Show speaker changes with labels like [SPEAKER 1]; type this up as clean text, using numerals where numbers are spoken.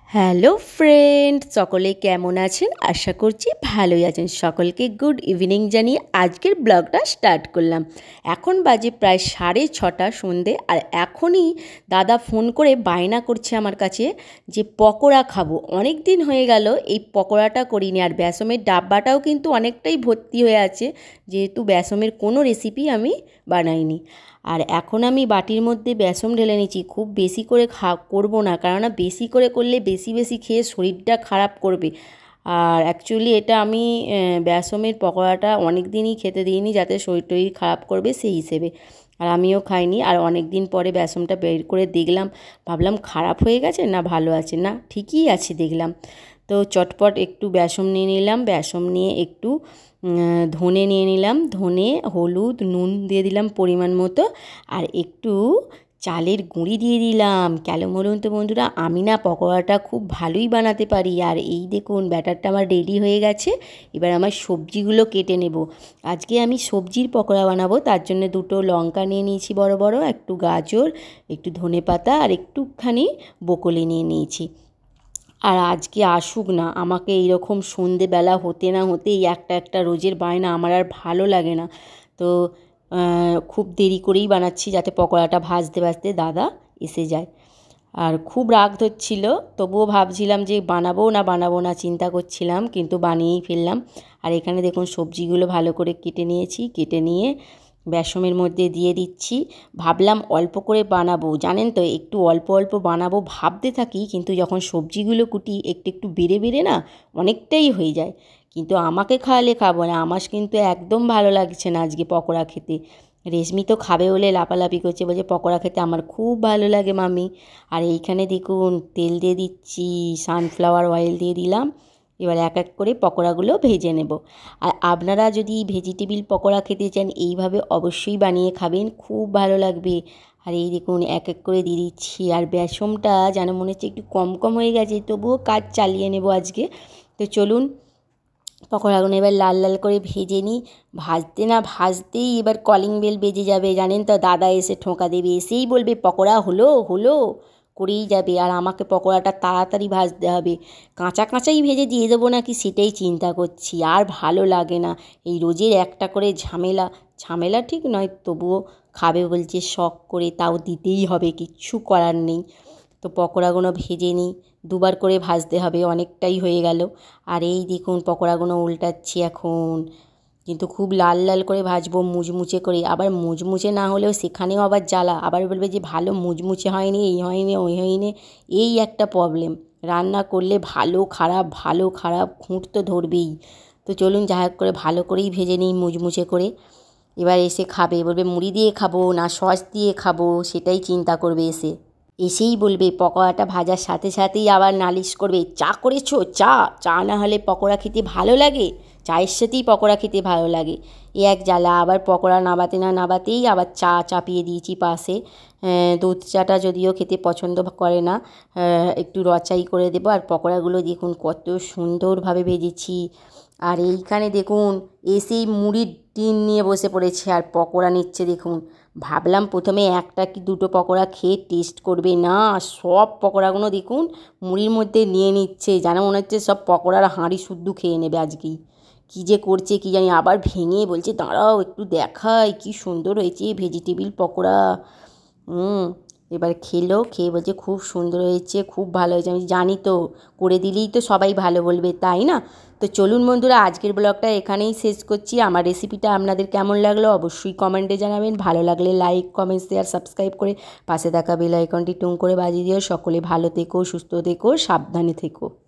[SPEAKER 1] Hello friend, সকলে কেমন আছেন? আশা করছি ভালোই আছেন। সকলকে গুড ইভিনিং জানিয়ে আজকের ব্লগটা স্টার্ট করলাম। এখন বাজে প্রায় 6:30 সন্ধে, আর এখনই দাদা ফোন করে বায়না করছে আমার কাছে যে পকোড়া খাবো। অনেক দিন হয়ে গেল এই পকোড়াটা করিনি, আর বেসমের ডাব্বাটাও কিন্তু অনেকটাই ভর্তি হয়ে আছে, যেহেতু বেসমের কোনো রেসিপি আমি বানাইনি। আর এখন আমি বাটির মধ্যে বেসন ঢেলে নিচ্ছি। খুব বেশি করে করবো না, কেননা বেশি করে করলে বেশি বেশি খেয়ে শরীরটা খারাপ করবে। আর অ্যাকচুয়ালি এটা আমি বেসমের পকোড়াটা অনেক দিনই খেতে দিইনি, যাতে শরীর টরীর খারাপ করবে সেই হিসেবে। আর আমিও খাইনি। আর অনেক দিন পরে বেসনটা বের করে দেখলাম, ভাবলাম খারাপ হয়ে গেছে না ভালো আছে, না ঠিকই আছে দেখলাম। তো চটপট একটু বেসন নিয়ে নিলাম, বেসন নিয়ে একটু ধনে নিয়ে নিলাম, ধনে, হলুদ, নুন দিয়ে দিলাম পরিমাণ মতো, আর একটু চালের গুঁড়ি দিয়ে দিলাম। কেন বলুন তো বন্ধুরা, আমি না পকোড়াটা খুব ভালোই বানাতে পারি। আর এই দেখুন ব্যাটারটা আমার রেডি হয়ে গেছে। এবার আমার সবজিগুলো কেটে নেব। আজকে আমি সবজির পকোড়া বানাবো, তার জন্য দুটো লঙ্কা নিয়ে নিয়েছি বড় বড়, একটু গাজর, একটু ধনেপাতা আর একটুখানি ব্রকলি নিয়ে নিয়েছি। আর আজকে আসুক না, আমাকে এইরকম সন্ধেবেলা হতে না হতেই একটা একটা রোজের বায়না আমার আর ভালো লাগে না। তো খুব দেরি করেই বানাচ্ছি, যাতে পকোড়াটা ভাজতে ভাজতে দাদা এসে যায়। আর খুব রাগ ধরছিল, তবুও ভাবছিলাম যে বানাবো না চিন্তা করছিলাম, কিন্তু বানিয়েই ফেললাম। আর এখানে দেখুন সবজিগুলো ভালো করে কেটে নিয়েছি, কেটে নিয়ে বেসনের মধ্যে দিয়ে দিচ্ছি। ভাবলাম অল্প করে বানাবো, জানেন তো একটু অল্প অল্প বানাবো ভাবতে থাকি, কিন্তু যখন সবজিগুলো কুটি একটু একটু বেড়ে বেড়ে না অনেকটাই হয়ে যায়। কিন্তু আমাকে খাওয়ালে খাবো না, আমার কিন্তু একদম ভালো লাগছে না আজকে পকোড়া খেতে। রেশমি তো খাবে বলে লাপালাপি করছে, বলছে পকোড়া খেতে আমার খুব ভালো লাগে মামি। আর এইখানে দেখুন তেল দিয়ে দিচ্ছি, সানফ্লাওয়ার অয়েল দিয়ে দিলাম। এবার এক এক করে পকোড়াগুলো ভেজে নেব। আর আপনারা যদি ভেজিটেবিল পকোড়া খেতে চান, এইভাবে অবশ্যই বানিয়ে খাবেন, খুব ভালো লাগবে। আর এই দেখুন এক এক করে দিয়ে দিচ্ছি। আর বেসনটা যেন মনে হচ্ছে একটু কম কম হয়ে গেছে, তবুও কাজ চালিয়ে নেব আজকে। তো চলুন পকোড়াগুলো এবার লাল লাল করে ভেজে নিই। ভাজতে না ভাজতেই এবার কলিং বেল বেজে যাবে, জানেন তো, দাদা এসে ঠোঁকা দেবে, এসেই বলবে পকোড়া হলো হলো করেই যাবে। আর আমাকে পকোড়াটা তাড়াতাড়ি ভাজতে হবে, কাঁচা কাঁচাই ভেজে দিয়ে দেবো নাকি সেটাই চিন্তা করছি। আর ভালো লাগে না এই রোজের একটা করে ঝামেলা। ঝামেলা ঠিক নয়, তবুও খাবে বলছে শখ করে, তাও দিতেই হবে, কিচ্ছু করার নেই। তো পকোড়াগুলো ভেজে নিই, দুবার করে ভাজতে হবে, অনেকটাই হয়ে গেল। আর এই দেখুন পকোড়াগুলো উল্টাচ্ছি এখন, কিন্তু খুব লাল লাল করে ভাজবো, মুচমুচে করে। আবার মুচমুচে না হলেও সেখানেও আবার জ্বালা, আবার বলবে যে ভালো মুচমুচে হয়নি, এই হয়নি ওই হয়নি। এই একটা প্রবলেম, রান্না করলে ভালো খারাপ খুঁত তো ধরবেই। তো চলুন যা হোক করে ভালো করেই ভেজে নিই মুচমুচে করে। এবার এসে খাবে, বলবে মুড়ি দিয়ে খাবো না সস দিয়ে খাবো, সেটাই চিন্তা করবে এসে। এসেই বলবে পকোড়াটা ভাজার সাথে সাথেই আবার নালিশ করবে, চা করেছো? চা চা না হলে পকোড়া খেতে ভালো লাগে? চায়ের সাথেই পকোড়া খেতে ভালো লাগে। এ এক জ্বালা, আবার পকোড়া নাবাতে না নাবাতেই আবার চা চাপিয়ে দিয়েছি পাশে। দুধ চাটা যদিও খেতে পছন্দ করে না, একটু রচাই করে দেবো। আর পকোড়াগুলো দেখুন কত সুন্দরভাবে ভেজেছি। আর এইখানে দেখুন এসেই মুড়ির টিন নিয়ে বসে পড়েছে আর পকোড়া নিচ্ছে দেখুন। ভাবলাম প্রথমে একটা কি দুটো পকোড়া খেয়ে টেস্ট করবে, না সব পকোড়াগুলো দেখুন মুড়ির মধ্যে নিয়ে নিচ্ছে, যেন মনে হচ্ছে সব পকোড়ার হাঁড়ি শুদ্ধ খেয়ে নেবে আজকেই। কী যে করছে কী জানি, আবার ভেঙে বলছে দাঁড়াও একটু দেখাই কী সুন্দর হয়েছে ভেজিটেবিল পকোড়া। এবার খেলো, খেয়ে বলছে খুব সুন্দর হয়েছে, খুব ভালো হয়েছে। আমি জানি তো, করে দিলেই তো সবাই ভালো বলবে, তাই না? তো চলুন বন্ধুরা, আজকের ব্লগটা এখানেই শেষ করছি। আমার রেসিপিটা আপনাদের কেমন লাগলো অবশ্যই কমেন্টে জানাবেন। ভালো লাগলে লাইক কমেন্ট শেয়ার সাবস্ক্রাইব করে পাশে থাকা বেল আইকনটি টুং করে বাজিয়ে দিও। সকলে ভালো থেকো, সুস্থ থেকো, সাবধানে থেকো।